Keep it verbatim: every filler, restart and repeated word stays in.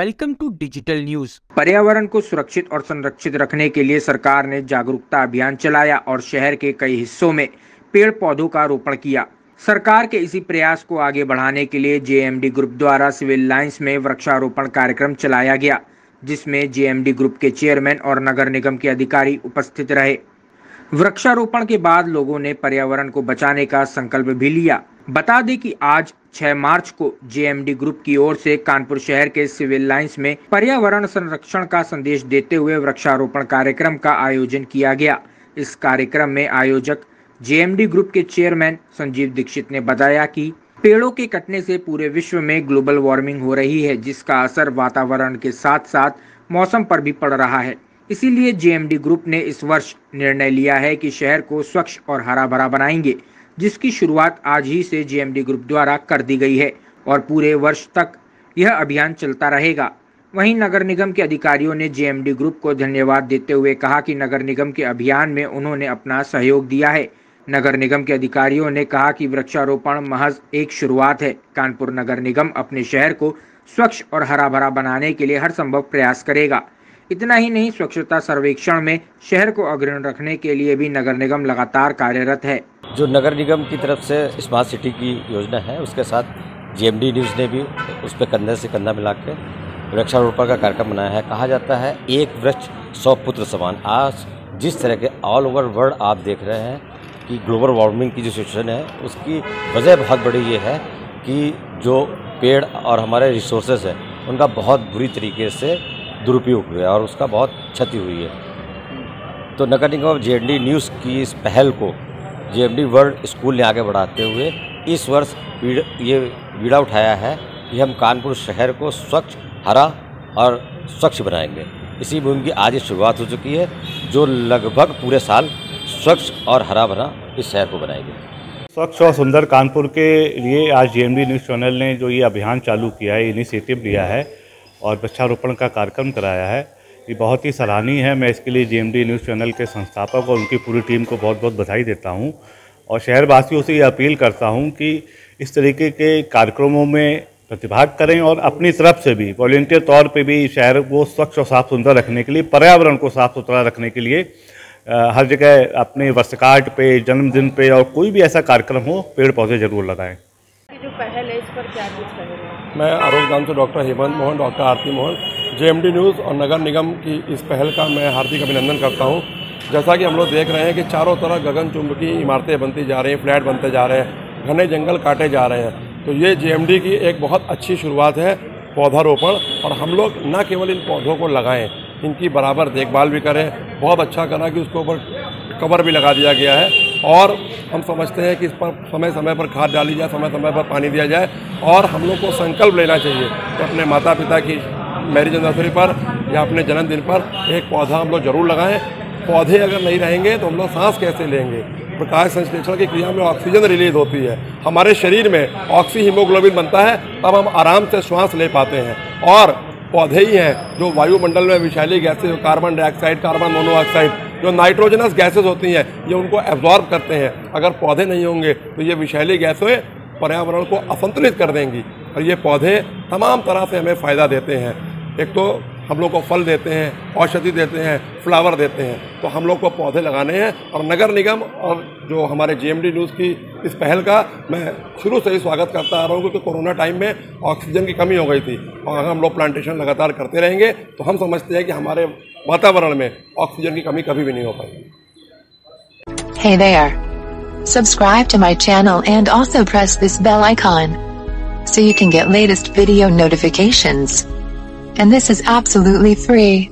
Welcome to digital news. पर्यावरण को सुरक्षित और संरक्षित रखने के लिए सरकार ने जागरूकता अभियान चलाया और शहर के कई हिस्सों में पेड़ पौधों का रोपण किया। सरकार के इसी प्रयास को आगे बढ़ाने के लिए जेएमडी ग्रुप द्वारा सिविल लाइंस में वृक्षारोपण कार्यक्रम चलाया गया, जिसमें जेएमडी ग्रुप के चेयरमैन और नगर निगम के अधिकारी उपस्थित रहे। वृक्षारोपण के बाद लोगों ने पर्यावरण को बचाने का संकल्प भी लिया। बता दें कि आज छह मार्च को जेएमडी ग्रुप की ओर से कानपुर शहर के सिविल लाइंस में पर्यावरण संरक्षण का संदेश देते हुए वृक्षारोपण कार्यक्रम का आयोजन किया गया। इस कार्यक्रम में आयोजक जेएमडी ग्रुप के चेयरमैन संजीव दीक्षित ने बताया कि पेड़ों के कटने से पूरे विश्व में ग्लोबल वार्मिंग हो रही है, जिसका असर वातावरण के साथ साथ मौसम पर भी पड़ रहा है। इसीलिए जेएमडी ग्रुप ने इस वर्ष निर्णय लिया है कि शहर को स्वच्छ और हरा भरा बनाएंगे, जिसकी शुरुआत आज ही से जेएमडी ग्रुप द्वारा कर दी गई है और पूरे वर्ष तक यह अभियान चलता रहेगा। वहीं नगर निगम के अधिकारियों ने जेएमडी ग्रुप को धन्यवाद देते हुए कहा कि नगर निगम के अभियान में उन्होंने अपना सहयोग दिया है। नगर निगम के अधिकारियों ने कहा कि वृक्षारोपण महज एक शुरुआत है। कानपुर नगर निगम अपने शहर को स्वच्छ और हरा भरा बनाने के लिए हर संभव प्रयास करेगा। इतना ही नहीं, स्वच्छता सर्वेक्षण में शहर को अग्रणी रखने के लिए भी नगर निगम लगातार कार्यरत है। जो नगर निगम की तरफ से स्मार्ट सिटी की योजना है, उसके साथ जेएमडी न्यूज़ ने भी उस पर कंधे से कंधा मिला के वृक्षारोपण का कार्यक्रम बनाया है। कहा जाता है एक वृक्ष सौ पुत्र समान। आज जिस तरह के ऑल ओवर वर्ल्ड आप देख रहे हैं कि ग्लोबल वार्मिंग की जो सिचुएशन है, उसकी वजह बहुत बड़ी ये है कि जो पेड़ और हमारे रिसोर्सेज हैं उनका बहुत बुरी तरीके से दुरुपयोग हुआ और उसका बहुत क्षति हुई है। तो नगर निगम जेएमडी न्यूज़ की इस पहल को जेएमडी वर्ल्ड स्कूल ने आगे बढ़ाते हुए इस वर्ष ये बीड़ा उठाया है कि हम कानपुर शहर को स्वच्छ, हरा और स्वच्छ बनाएंगे। इसी मुहिम की आज शुरुआत हो चुकी है, जो लगभग पूरे साल स्वच्छ और हरा भरा इस शहर को बनाएंगे। स्वच्छ और सुंदर कानपुर के लिए आज जेएमडी न्यूज़ चैनल ने जो ये अभियान चालू किया है, इनिशिएटिव लिया है और वृक्षारोपण का कार्यक्रम कराया है, ये बहुत ही सराहनीय है। मैं इसके लिए जेएमडी न्यूज़ चैनल के संस्थापक और उनकी पूरी टीम को बहुत बहुत बधाई देता हूं और शहरवासियों से ये अपील करता हूं कि इस तरीके के कार्यक्रमों में प्रतिभाग करें और अपनी तरफ से भी वॉलंटियर तौर पे भी शहर को स्वच्छ और साफ सुंदर रखने के लिए, पर्यावरण को साफ सुथरा रखने के लिए हर जगह अपने वर्षगांठ पे, जन्मदिन पे और कोई भी ऐसा कार्यक्रम हो, पेड़ पौधे जरूर लगाएँ। जो पहल है इस पर क्या कुछ कहेंगे? मैं आरोग्य धाम से doctor Hemant Mohan, doctor Aarti Mohan, JMD news और नगर निगम की इस पहल का मैं हार्दिक अभिनंदन करता हूं। जैसा कि हम लोग देख रहे हैं कि चारों तरफ गगनचुंबकी इमारतें बनती जा रही हैं, फ्लैट बनते जा रहे हैं, घने जंगल काटे जा रहे हैं। तो ये जेएमडी की एक बहुत अच्छी शुरुआत है पौधारोपण, और हम लोग न केवल इन पौधों को लगाएं, इनकी बराबर देखभाल भी करें। बहुत अच्छा करा कि उसके ऊपर कवर भी लगा दिया गया है और हम समझते हैं कि इस पर समय समय पर खाद डाली जाए, समय समय पर पानी दिया जाए और हम लोग को संकल्प लेना चाहिए कि अपने माता पिता की मैरिज एनिवर्सरी पर या अपने जन्मदिन पर एक पौधा हम लोग जरूर लगाएं। पौधे अगर नहीं रहेंगे तो हम लोग सांस कैसे लेंगे? प्रकाश संश्लेषण की क्रिया में ऑक्सीजन रिलीज होती है, हमारे शरीर में ऑक्सी हीमोग्लोबिन बनता है, तब हम आराम से श्वास ले पाते हैं। और पौधे ही हैं जो वायुमंडल में विषैली गैसें, कार्बन डाइऑक्साइड, कार्बन मोनोऑक्साइड, जो नाइट्रोजनस गैसेस होती हैं, ये उनको एब्जॉर्ब करते हैं। अगर पौधे नहीं होंगे तो ये विषैली गैसें पर्यावरण को असंतुलित कर देंगी। और ये पौधे तमाम तरह से हमें फ़ायदा देते हैं। एक तो हम लोग को फल देते हैं, औषधि देते हैं, फ्लावर देते हैं। तो हम लोग को पौधे लगाने हैं और नगर निगम और जो हमारे जेएमडी न्यूज़ की इस पहल का मैं शुरू से ही स्वागत करता आ रहा हूँ, क्योंकि कोरोना टाइम में ऑक्सीजन की कमी हो गई थी और अगर हम लोग प्लांटेशन लगातार करते रहेंगे तो हम समझते हैं कि हमारे वातावरण में ऑक्सीजन की कमी कभी भी नहीं हो पाएगी। Hey there. Subscribe to my channel and also press this bell icon so you can get latest video notifications. And this is absolutely free.